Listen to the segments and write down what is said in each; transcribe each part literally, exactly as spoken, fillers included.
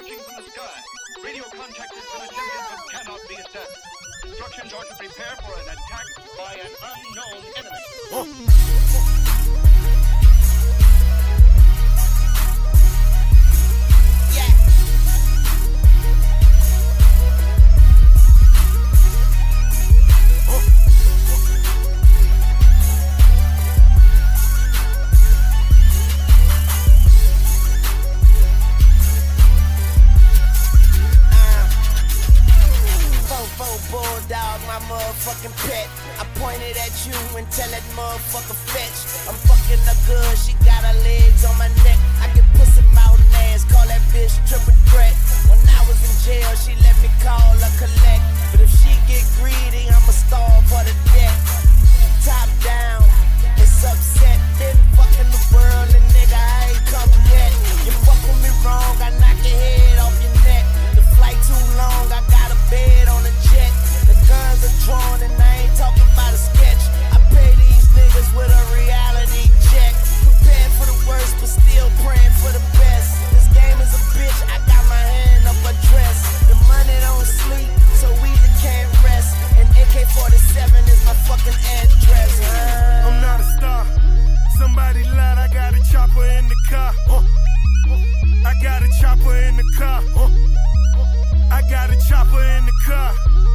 launching from the sky. Radio contact has been attempted but cannot be established. Instructions are to prepare for an attack by an unknown enemy. Oh. Bulldog, my motherfucking pet. I pointed at you and tell that motherfucker fetch. I'm fucking her good, she got her legs on my neck. I get pussy mouth and ass, call that bitch triple threat. When I was in jail, she let me call her collect. But if she get greedy, I'ma starve for the debt. Top down, it's upset. Been fucking the world and nigga, I ain't come yet. You fuck with me wrong, I knock your head off your neck. The flight too long, I got a bed on the jet. Guns are drawn and I ain't talking about a sketch. I pay these niggas with a reality check. Prepared for the worst but still praying for the best. This game is a bitch, I got my hand up her dress. The money don't sleep, so we just can't rest. And A K forty-seven is my fucking address. uh. I'm not a star, somebody lied, I got a chopper in the car. uh. I got a chopper in the car. uh. I got a chopper in the car.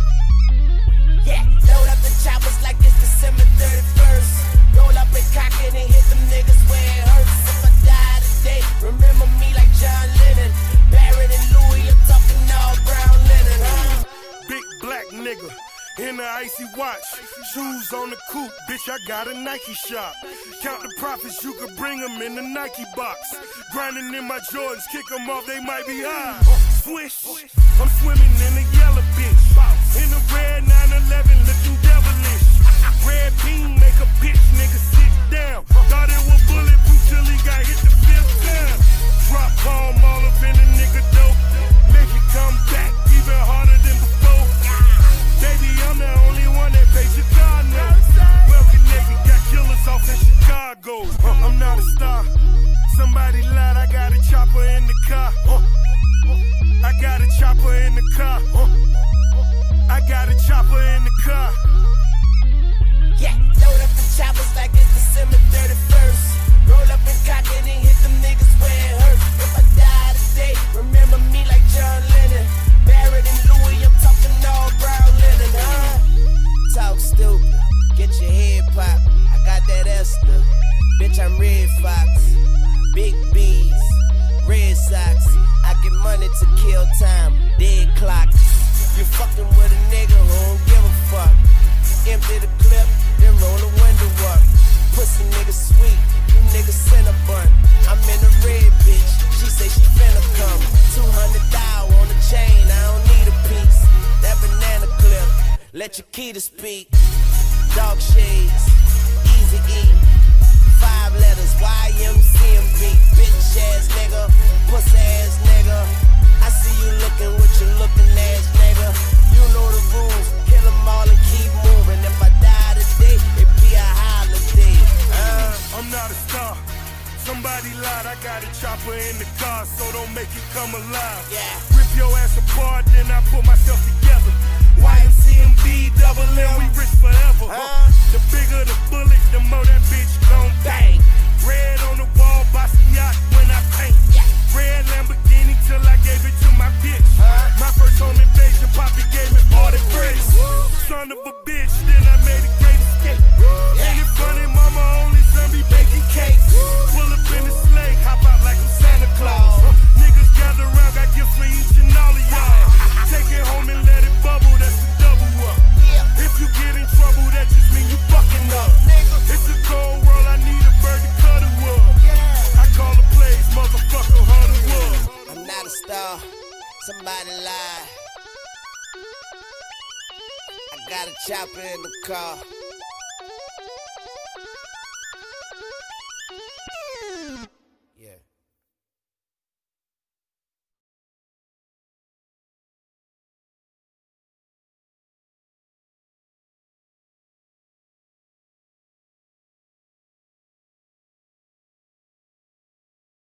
Yeah, load up the choppers like it's December thirty-first. Roll up and cock it and hit them niggas where it hurts. If I die today, remember me like John Lennon. Barrett and Louis, I'm talking all brown linen, huh? Big black nigga in the icy watch, shoes on the coupe, bitch, I got a Nike shop. Count the profits, you could bring them in the Nike box. Grinding in my Jordans, kick them off, they might be high. Swish, I'm swimming in the yellow bitch. In the red nine eleven, looking devilish. Red beam make a bitch nigga sit down. Thought it was bulletproof till he got hit the fifth time. Drop palm all up in the nigga dope. Make it come back even harder than before. Baby, I'm the only one that pays your car now. Well connected, got killers off in Chicago. Uh, I'm not a star, somebody lied, I got a chopper in the car. Uh, I got a chopper in the car. Uh, I got a chopper in the car. Yeah, load up the choppers like it's December thirty-first. Roll up and cock it and hit them niggas where it hurts. If I die today, remember me like John Lennon. Barrett and Louis, I'm talking all brown linen, huh? Talk stupid, get your head popped. I got that Esther, bitch, I'm Red Fox. Big B's, Red Sox. I get money to kill time, dead clock. You fucking with a nigga who don't give a fuck. Empty the clip, then roll the window up. Pussy nigga sweet, you niggas Cinnabon. I'm in a red bitch, she say she finna come. Two hundred thou on the chain, I don't need a piece. That banana clip, let your key to speak. Dog shades, easy E. Five letters, Y M C M B. Bitch ass nigga, pussy ass nigga. I see you looking with your looking ass nigga. You know the rules, kill them all and keep moving. If I die today, it be a holiday. uh. I'm not a star, somebody lied, I got a chopper in the car, so don't make it come alive. Yeah. Rip your ass apart, then I put myself together. Y M C M B, double M, we rich forever. uh. The bigger the bullet, the more that bitch gon' bang. Red on the wall, Basquiat when I paint. Yeah. Red Lamborghini till I gave it to my bitch. Uh. My first home invasion, Poppy gave me all the grace. Son of a bitch, then I made a great escape. Yeah. Ain't it funny, mama only son be baking cakes. Pull up in the sleigh, hop out like I'm Santa Claus. Uh, niggas gather around, got gifts for each and all of y'all. Take it home and let it bubble, that's the double up. Yeah. If you get in trouble, that just mean you fucking up. Nigga. It's a cold world, I need a bird to cut a wood. Yeah. I call the plays, motherfucker, Hollywood. I'm not a star, somebody lied. I got a chopper in the car.